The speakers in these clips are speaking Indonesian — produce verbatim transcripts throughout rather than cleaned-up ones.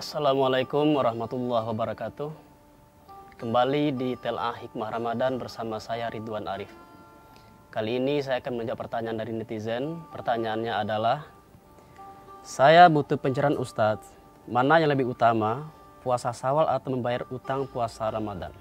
Assalamualaikum warahmatullahi wabarakatuh. Kembali di Telaah Hikmah Ramadan bersama saya Ridwan Arif. Kali ini saya akan menjawab pertanyaan dari netizen. Pertanyaannya adalah, saya butuh pencerahan Ustadz, mana yang lebih utama, puasa Syawal atau membayar utang puasa Ramadan?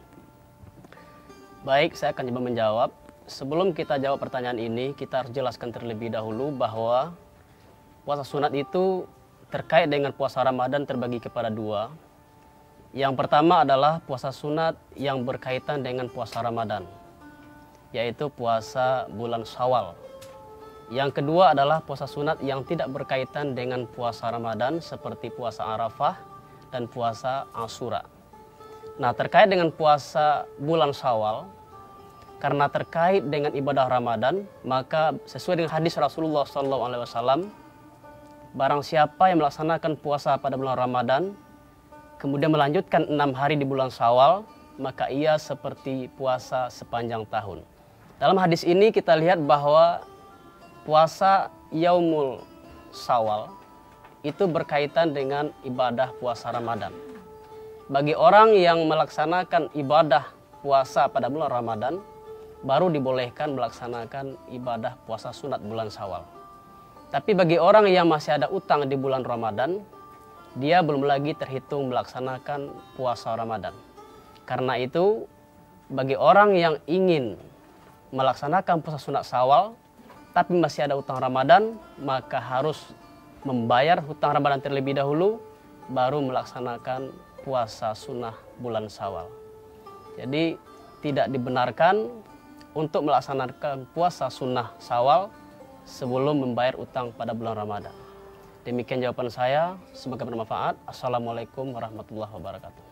Baik, saya akan coba menjawab. Sebelum kita jawab pertanyaan ini, kita harus jelaskan terlebih dahulu bahwa puasa sunat itu terkait dengan puasa Ramadan terbagi kepada dua. Yang pertama adalah puasa sunat yang berkaitan dengan puasa Ramadan, yaitu puasa bulan Syawal. Yang kedua adalah puasa sunat yang tidak berkaitan dengan puasa Ramadan seperti puasa Arafah dan puasa Asyura. Nah, terkait dengan puasa bulan Syawal, karena terkait dengan ibadah Ramadan, maka sesuai dengan hadis Rasulullah shallallahu alaihi wasallam, barang siapa yang melaksanakan puasa pada bulan Ramadan, kemudian melanjutkan enam hari di bulan Syawal, maka ia seperti puasa sepanjang tahun. Dalam hadis ini kita lihat bahwa puasa Yaumul Syawal itu berkaitan dengan ibadah puasa Ramadan. Bagi orang yang melaksanakan ibadah puasa pada bulan Ramadan, baru dibolehkan melaksanakan ibadah puasa sunat bulan Syawal. Tapi bagi orang yang masih ada utang di bulan Ramadan, dia belum lagi terhitung melaksanakan puasa Ramadan. Karena itu, bagi orang yang ingin melaksanakan puasa sunat Syawal, tapi masih ada utang Ramadan, maka harus membayar hutang Ramadan terlebih dahulu, baru melaksanakan puasa sunnah bulan Syawal. Jadi, tidak dibenarkan untuk melaksanakan puasa sunnah Syawal sebelum membayar utang pada bulan Ramadan. Demikian jawaban saya, semoga bermanfaat. Assalamualaikum warahmatullahi wabarakatuh.